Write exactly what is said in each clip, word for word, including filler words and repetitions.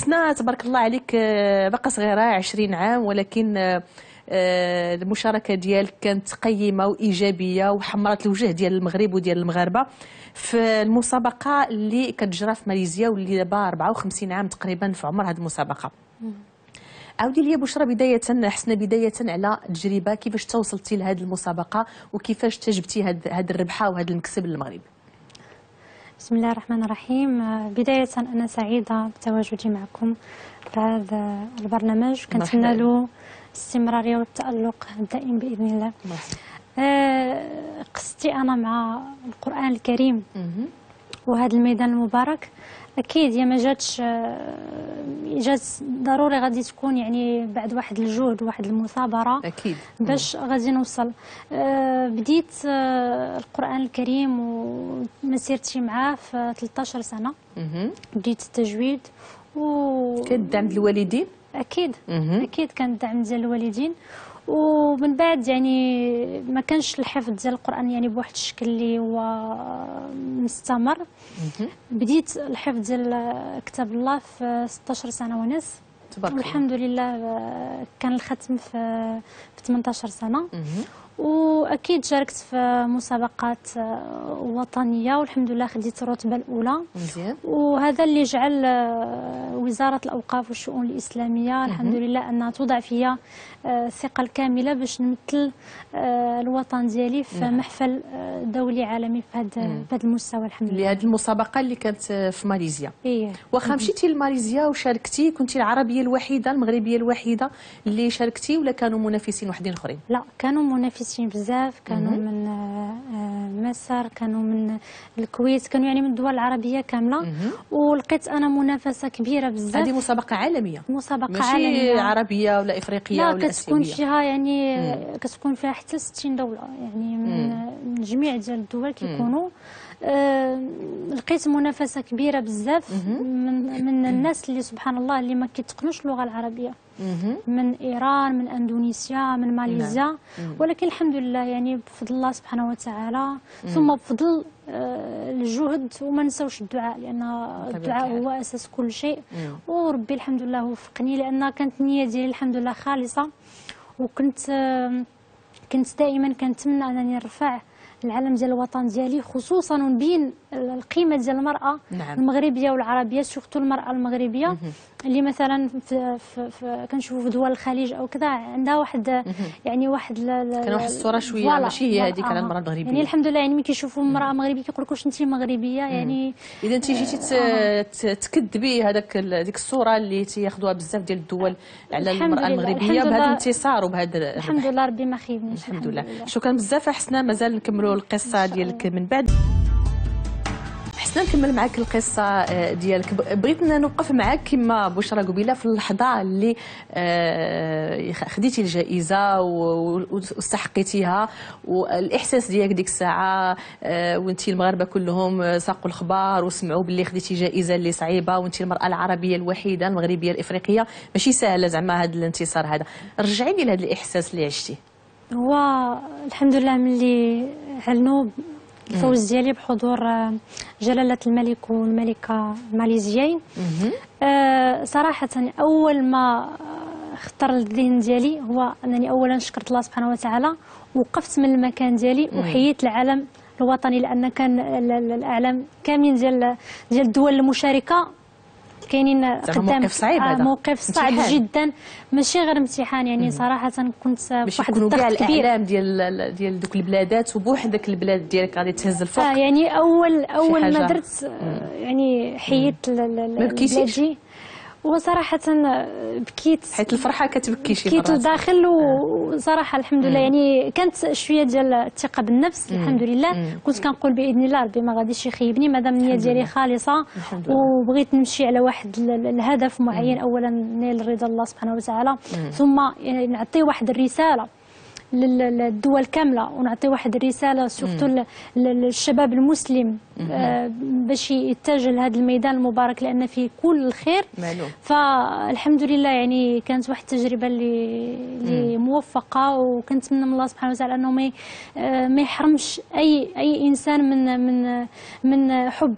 حسنا تبارك الله عليك، باقا صغيره عشرين عام، ولكن المشاركه ديالك كانت قيمه وايجابيه وحمرت الوجه ديال المغرب وديال المغاربه في المسابقه اللي كتجرى في ماليزيا، واللي دابا أربعة وخمسين عام تقريبا في عمر هذه المسابقه. عاودي لي بشرى بدايه، حسنا بدايه على التجربه، كيفاش توصلتي لهذه المسابقه وكيفاش تجبتي هذه الربحه وهذا المكسب للمغرب؟ بسم الله الرحمن الرحيم. بداية أنا سعيدة بتواجدي معكم في هذا البرنامج، كنتمنى له الاستمرارية والتألق الدائم بإذن الله. آه قصتي أنا مع القرآن الكريم وهذا الميدان المبارك، أكيد هي ما جاتش جات ضروري، غادي تكون يعني بعد واحد الجهد وواحد المثابرة أكيد باش غادي نوصل. أه بديت أه القرآن الكريم ومسيرتي معاه في ثلاثطاش سنة. بديت التجويد و كان الدعم ديال الوالدين؟ أكيد أكيد كان الدعم ديال الوالدين، ومن بعد يعني ما كانش الحفظ ديال القرآن يعني بواحد الشكل اللي هو مستمر. بديت الحفظ ديال كتاب الله في ستطاش سنة ونص، والحمد لله كان الختم في في ثمنطاش سنة. واكيد شاركت في مسابقات وطنيه والحمد لله خديت الرتبه الاولى. مزيان. وهذا اللي جعل وزاره الاوقاف والشؤون الاسلاميه الحمد لله انها توضع فيا الثقه الكامله باش نمثل الوطن ديالي في محفل دولي عالمي في هذا في هذا المستوى الحمد لله. لهذه المسابقه اللي كانت في ماليزيا. ايه. واخا مشيتي لماليزيا وشاركتي، كنتي العربيه الوحيده المغربيه الوحيده اللي شاركتي ولا كانوا منافسين وحدين اخرين؟ لا كانوا منافسين بزاف، كانوا مم. من مصر، كانوا من الكويت، كانوا يعني من الدول العربيه كامله. مم. ولقيت انا منافسه كبيره بزاف. هذه مسابقه عالميه، مسابقه ماشي عالميه عربيه ولا افريقيه لا ولا كتكون اسيويه. فيها يعني مم. كتكون فيها حتى ستين دوله يعني من, من جميع ديال الدول كيكونوا. آه لقيت منافسه كبيره بزاف من من الناس اللي سبحان الله اللي ما كيتقنوش اللغه العربيه، من ايران، من اندونيسيا، من ماليزيا. ولكن الحمد لله يعني بفضل الله سبحانه وتعالى ثم بفضل آه الجهد، وما نساوش الدعاء لان الدعاء هو اساس كل شيء. وربي الحمد لله وفقني لان كانت النيه ديالي الحمد لله خالصه، وكنت آه كنت دائما كنتمنى انني نرفع العلم ديال الوطن ديالي، خصوصا ونبين القيمه ديال المراه. نعم. المغربيه والعربيه، سورتو المراه المغربيه مه. اللي مثلا في, في, في كنشوفوا في دول الخليج او كذا عندها واحد يعني واحد كان واحد الصوره شويه ماشي هي هذيك على المراه المغربيه. يعني الحمد لله يعني ملي كيشوفوا امراه مغربيه كيقول لك واش انت مغربيه يعني. اذا انت جيتي آه. تكذبي هذاك ديك الصوره اللي تياخذوها بزاف ديال الدول على المراه المغربيه بهذا الانتصار وبهذا. الحمد لله ربي ما خيبنيش. الحمد, الحمد لله. شكرا بزاف حسنا، مازال نكملوا القصه ديالك من بعد. حسنا نكمل معك القصه ديالك. بغيت نوقف معك كما بشرى قبيله في اللحظه اللي خديتي الجائزه واستحقيتيها، والاحساس ديالك ديك الساعه وانت المغاربه كلهم ساقوا الخبر وسمعوا باللي خديتي جائزه اللي صعيبه، وانت المراه العربيه الوحيده المغربيه الافريقيه، ماشي سهله زعما هذا الانتصار هذا. رجعيني لهذا الاحساس اللي عشتيه. هو الحمد لله ملي علنوا الفوز ديالي بحضور جلالة الملك والملكة الماليزيين، أه صراحة أول ما خطر الذهن ديالي هو أنني أولا شكرت الله سبحانه وتعالى، وقفت من المكان ديالي وحييت العلم الوطني، لأن كان الأعلام كاملين ديال ديال الدول المشاركة كاينين قدام. موقف صعيب هذا، موقف صعب جدا، ماشي غير امتحان يعني. صراحه كنت بواحد الضغط كبير الاعلام ديال ديال دوك البلادات وبوحدك البلاد ديالك غادي تهز الفوق. اه يعني اول اول ما درت يعني حيدت بلادي، وصراحه بكيت حيت الفرحه كتبكي شي مرات، بكيت لداخل. وصراحه الحمد لله يعني كانت شويه ديال الثقه بالنفس. مم. الحمد لله. مم. كنت كنقول باذن الله ربي ما غاديش يخيبني مادام النيه ديالي خالصه، وبغيت نمشي على واحد الهدف معين. مم. اولا نيل رضا الله سبحانه وتعالى. مم. ثم يعني نعطي واحد الرساله للدول كامله، ونعطي واحد الرساله سورتو للشباب المسلم آه باش يتجه لهذا الميدان المبارك لان فيه كل الخير. معلوم. فالحمد لله يعني كانت واحد التجربه اللي اللي موفقه، وكنتمنى من الله سبحانه وتعالى انه ما آه ما يحرمش اي اي انسان من من من حب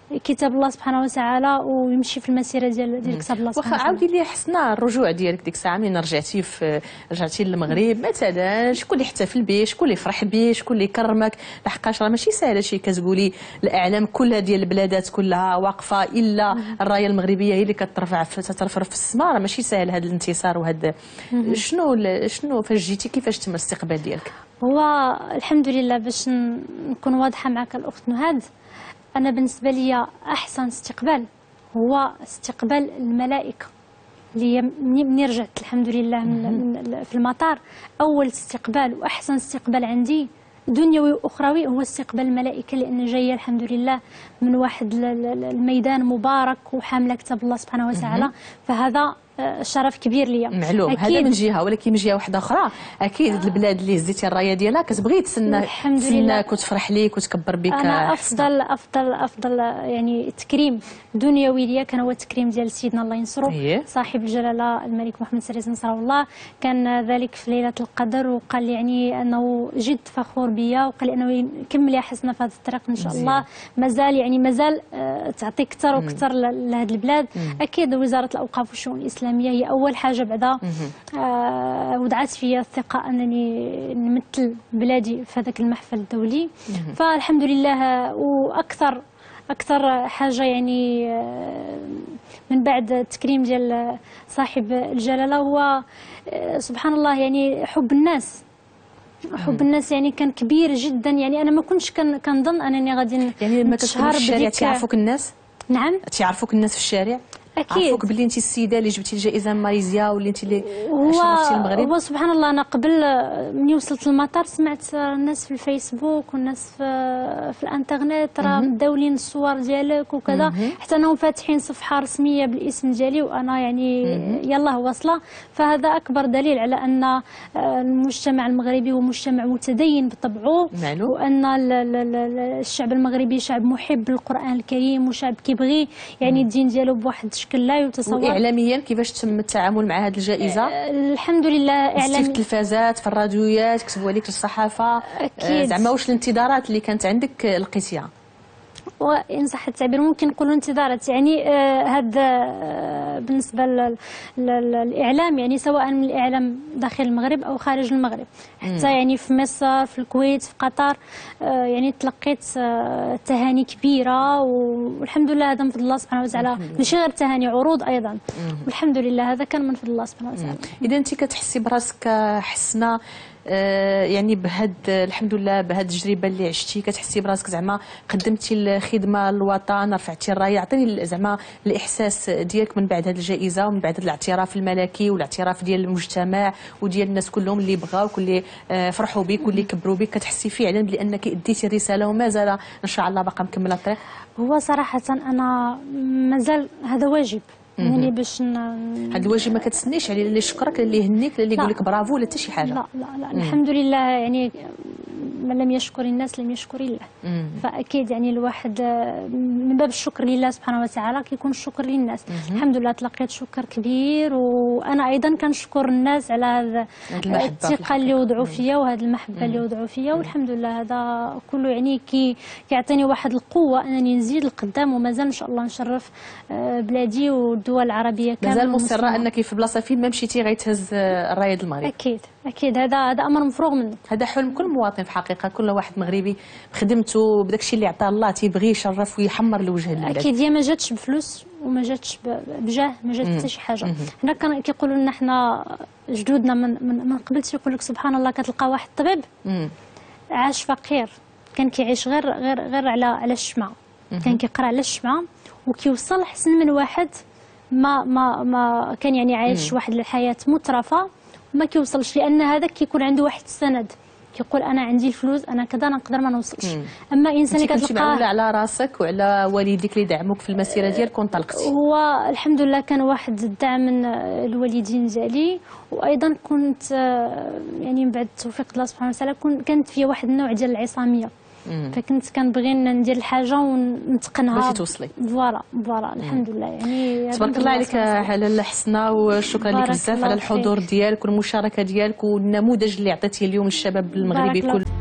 كتاب الله سبحانه وتعالى ويمشي في المسيره ديال ديال كتاب الله سبحانه وتعالى. واخا عاودي لي حسنا الرجوع ديالك ديك الساعه من رجعتي في رجعتي للمغرب مثلا، شكون اللي احتفل به، شكون اللي فرح به، شكون اللي كرمك؟ لحقاش راه ماشي ساهله شي كتقولي الاعلام كلها ديال البلادات كلها واقفه الا الرايه المغربيه هي اللي كترفع تترفرف في السماء، راه ماشي ساهل هذا الانتصار وهذا. شنو شنو فاش جيتي كيفاش تم الاستقبال ديالك؟ هو الحمد لله باش نكون واضحه معك الاخت نهاد، انا بالنسبه لي احسن استقبال هو استقبال الملائكه اللي مني رجعت الحمد لله من, من في المطار. اول استقبال واحسن استقبال عندي دنيوي واخروي هو استقبال الملائكه، لان جايه الحمد لله من واحد الميدان مبارك وحامله كتاب الله سبحانه وتعالى، فهذا شرف كبير ليا. معلوم هذا من جهه، ولكن من جهه واحده اخرى اكيد آه. البلاد اللي هزيتي الرايه ديالها كتبغي تسنى تسناك وتفرح ليك وتكبر بك. انا افضل افضل افضل يعني تكريم دنيوي ليا كان هو التكريم ديال سيدنا الله ينصرو إيه؟ صاحب الجلاله الملك محمد السادس نصره الله. كان ذلك في ليله القدر وقال لي يعني انه جد فخور بيا، وقال لي انه يكمل يا حسنه في هذا الطريق ان شاء الله، مازال يعني مازال آه تعطي اكثر واكثر لهذه البلاد. مم. اكيد وزاره الاوقاف والشؤون الاسلاميه هي اول حاجه بعدا آه ودعت فيا الثقه انني نمثل بلادي في هذاك المحفل الدولي. فالحمد لله. واكثر اكثر حاجه يعني آه من بعد التكريم ديال صاحب الجلاله هو آه سبحان الله يعني حب الناس. حب الناس يعني كان كبير جدا، يعني انا ما كنتش كنظن انني غادي يعني لما كتكون في الشارع تعرفوك الناس. نعم تعرفوك الناس في الشارع اكيد، عرفوك باللي انت السيده اللي جبتي الجائزه من ماليزيا واللي انت اللي شرفتي المغرب. هو سبحان الله انا قبل ملي وصلت للمطار سمعت الناس في الفيسبوك والناس في, في الانترنت راه مداولين الصور ديالك وكذا، حتى انهم فاتحين صفحه رسميه بالاسم ديالي وانا يعني يلاه واصله. فهذا اكبر دليل على ان المجتمع المغربي هو مجتمع متدين بطبعه، وان الشعب المغربي شعب محب للقران الكريم وشعب كيبغي يعني الدين ديالو بواحد الشكل لا يتصور. واعلاميا كيفاش تم التعامل مع هذه الجائزه؟ أه الحمد لله اعلاميا في التلفازات، في الراديوات، كتبوا عليك الصحافه اكيد. زعما واش الانتظارات اللي كانت عندك لقيتيها؟ وإن صح التعبير ممكن نقولوا انتظارات يعني هذا آه بالنسبه للاعلام، يعني سواء من الاعلام داخل المغرب او خارج المغرب، حتى مم. يعني في مصر، في الكويت، في قطر آه يعني تلقيت آه تهاني كبيره، والحمد لله هذا من فضل الله سبحانه وتعالى، ماشي غير تهاني، عروض ايضا مم. والحمد لله هذا كان من فضل الله سبحانه وتعالى. اذا انت كتحسي براسك حسنه آه يعني بهاد الحمد لله بهاد التجربه اللي عشتي، كتحسي براسك زعما قدمتي الخدمه للوطن، رفعتي الرايه؟ عطيني زعما الاحساس ديالك من بعد هذه الجائزه ومن بعد الاعتراف الملكي والاعتراف ديال المجتمع وديال الناس كلهم اللي بغاوك واللي آه فرحوا بك واللي كبروا بك. كتحسي فعلا بانك اديتي الرساله ومازال ان شاء الله باقا مكمله الطريق؟ هو صراحه انا مازال هذا واجب يعني باش هذا الواجب ما كتسنيش عليه اللي يشكرك اللي يهنيك اللي يقول لك برافو ولا حتى شي حاجه. لا لا لا مم. الحمد لله يعني من لم يشكر الناس لم يشكر الله. مم. فاكيد يعني الواحد من باب الشكر لله سبحانه وتعالى كيكون الشكر للناس. مم. الحمد لله تلقيت شكر كبير، وانا ايضا كنشكر الناس على هذا الثقه اللي وضعوا فيا وهذه المحبه اللي وضعوا فيا، والحمد لله هذا كله يعني كي كيعطيني واحد القوه انني نزيد لقدام، ومازال ان شاء الله نشرف بلادي والدول العربيه كامله. مازال مصره انك في بلاصه فين ما مشيتي غيتهز الرايه د المغرب؟ اكيد اكيد هذا هذا امر مفروغ منه. هذا حلم كل مواطن في حقيقه، كل واحد مغربي بخدمته بداك الشيء اللي عطاه الله تيبغي يشرف ويحمر لوجه البلاد. اكيد هي ما جاتش بفلوس وما جاتش بجاه، ما جات حتى شي حاجه. حنا كان كيقولوا لنا حنا جدودنا من من, من قبل تيقول لك سبحان الله كتلقى واحد الطبيب عاش فقير، كان كيعيش غير غير غير على على الشمعه، كان كيقرا على الشمعه وكيوصل حسن من واحد ما ما ما كان يعني عايش واحد الحياه مترفه وما كيوصلش، لان هذاك كيكون عنده واحد السند كيقول انا عندي الفلوس انا كذا نقدر ما نوصلش. مم. اما انسان اللي كتلقاه معوله على راسك وعلى والديك اللي دعموك في المسيره ديالك وانطلقتي. هو الحمد لله كان واحد الدعم من الوالدين ديالي، وايضا كنت يعني من بعد توفيق الله سبحانه وتعالى كانت فيا واحد النوع ديال العصاميه. مم. فكنت كنبغي ندير الحاجه ونتقنها باش توصلي. فوالا فوالا الحمد لله يعني تبارك الله عليك على حسنه، وشكرا لك بزاف على الحضور ديالك والمشاركه ديالك والنموذج اللي عطيتيه اليوم للشباب المغربي كل